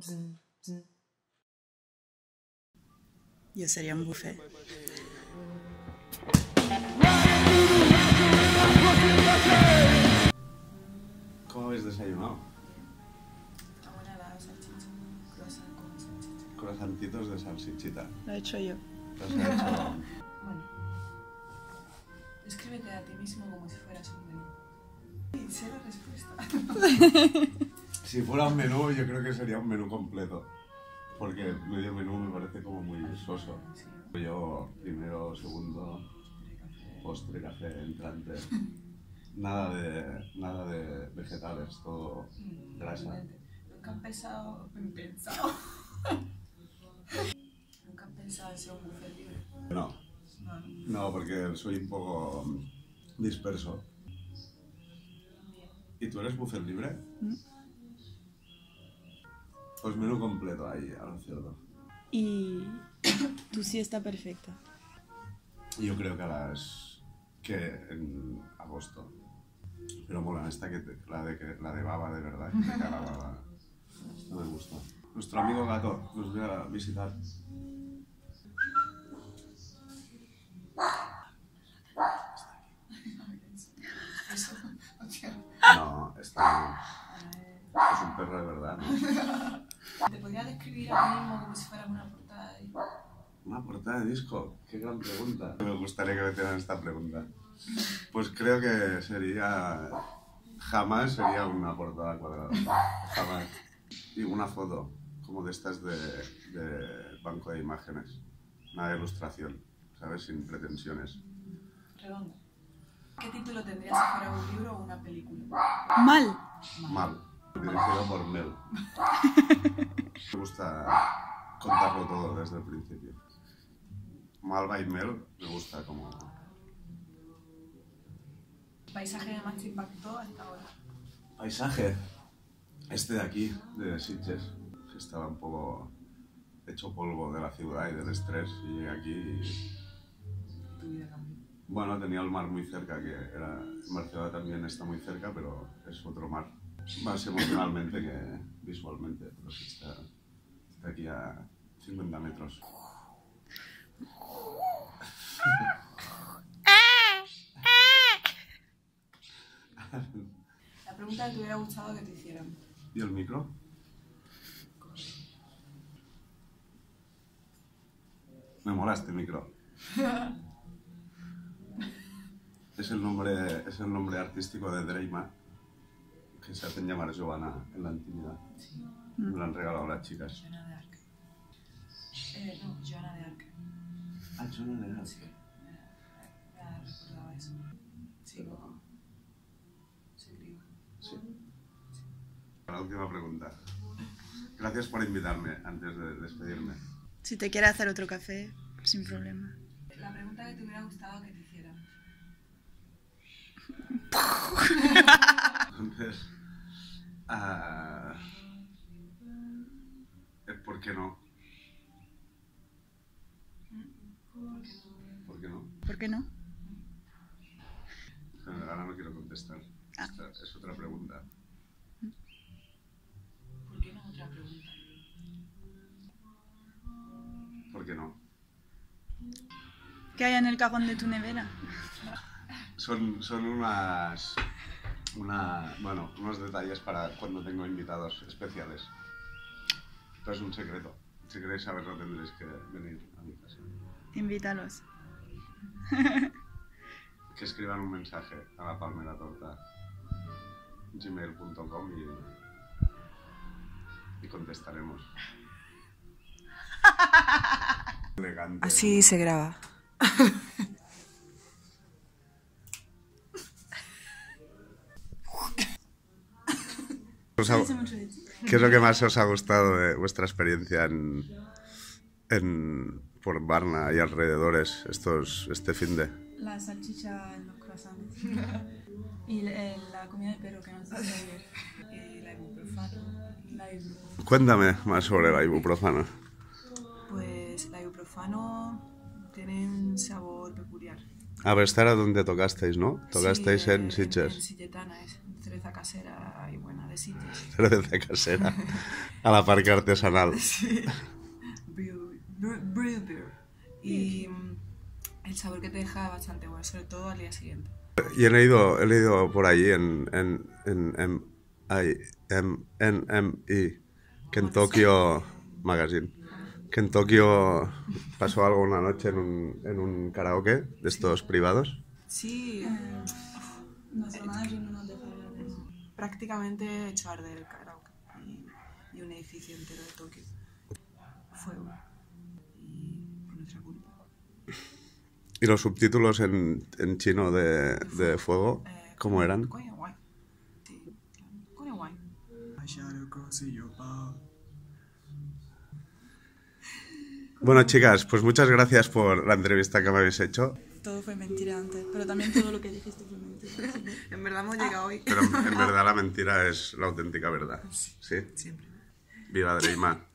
Yo sería un buffet. ¿Cómo habéis desayunado? Está buena la salchicha. Croissant con salchicha. Croissantitos de salchichita. Lo he hecho yo. Los he hecho... Bueno. Escríbete a ti mismo como si fueras un menú. Y sé la respuesta. Si fuera un menú, yo creo que sería un menú completo. Porque medio menú me parece como muy soso. Yo, primero, segundo, postre, café, entrante. Nada de vegetales, todo grasa. Nunca han pensado en ser un buffet libre. No, no, porque soy un poco disperso. ¿Y tú eres buffet libre? Pues menú completo ahí, al cerdo. Y tu siesta perfecta. Yo creo que en agosto. Pero mola esta la de baba de verdad, que te caga baba. Esta me gusta. Nuestro amigo gato nos viene a visitar. No, es un perro de verdad, ¿no? ¿Te podría describir a ti mismo como si fuera una portada de disco? ¿Una portada de disco? Qué gran pregunta. Me gustaría que me hicieran esta pregunta. Pues creo que jamás sería una portada cuadrada. Jamás. Y una foto, como de estas de banco de imágenes. Nada de ilustración, ¿sabes? Sin pretensiones. Redonda. ¿Qué título tendría si fuera un libro o una película? Mal. Mal. Dirigido por Mel. Me gusta contarlo todo desde el principio. Malva y Mel me gusta como... ¿Paisaje que más te impactó hasta ahora? Paisaje. Este de aquí, de Sitges, que estaba un poco hecho polvo de la ciudad y del estrés, y llegué aquí y... Tu vida cambió. Bueno, tenía el mar muy cerca, que era... Barcelona también está muy cerca, pero es otro mar. Más emocionalmente que visualmente, pero sí está aquí a 50 metros. La pregunta que te hubiera gustado que te hicieran. ¿Y el micro? Me mola este micro. Es el nombre artístico de Dreima, que se hacen llamar Joana en la intimidad. Sí. Me lo han regalado las chicas. Joana de Arc. No, Joana de Arc. Ah, Joana de Arc. Sí. Me recordaba eso. Sí. Se escriba. Sí. La última pregunta. Gracias por invitarme antes de despedirme. Si te quiere hacer otro café, sin problema. La pregunta que te hubiera gustado que te hicieran. Entonces, ¿por qué no? ¿Por qué no? ¿Por qué no? Ahora no quiero contestar. Ah. Esta es otra pregunta. ¿Por qué no otra pregunta? ¿Por qué no? ¿Qué hay en el cajón de tu nevera? Son unos detalles para cuando tengo invitados especiales. Esto es un secreto. Si queréis saberlo tendréis que venir a mi casa. Invítalos. Que escriban un mensaje a la palmeratorta gmail.com y contestaremos. Elegante. Así se graba. ¿Qué es lo que más os ha gustado de vuestra experiencia por Varna y alrededores este finde? La salchicha en los croissants. Y la comida de perro que nos hizo ayer. La ibuprofano. Cuéntame más sobre la ibuprofano. Pues la ibuprofano tiene un sabor peculiar. A ver, esta era donde tocasteis, ¿no? Tocasteis Sí, en Sitges. En Silletana, es, en cerveza casera y buena de sitios. Cerveza casera. A la parque artesanal. Sí. Brew beer. Y el sabor que te deja bastante bueno, sobre todo al día siguiente. Y he leído por allí en que en Tokio Magazine, que en Tokio pasó algo una noche en un karaoke de estos privados. Sí. Nuestro manager no nos deja hablar de eso. Prácticamente hecho arder el karaoke y un edificio entero de Tokio. Fuego. Y por nuestra culpa. ¿Y los subtítulos en chino de fuego, cómo eran? Coño guay. Sí, claro. Coño guay. Bueno, chicas, pues muchas gracias por la entrevista que me habéis hecho. Todo fue mentira antes, pero también todo lo que dijiste fue mentira. En verdad hemos llegado hoy. Pero en verdad la mentira es la auténtica verdad. ¿Sí? Siempre. Viva Dreima.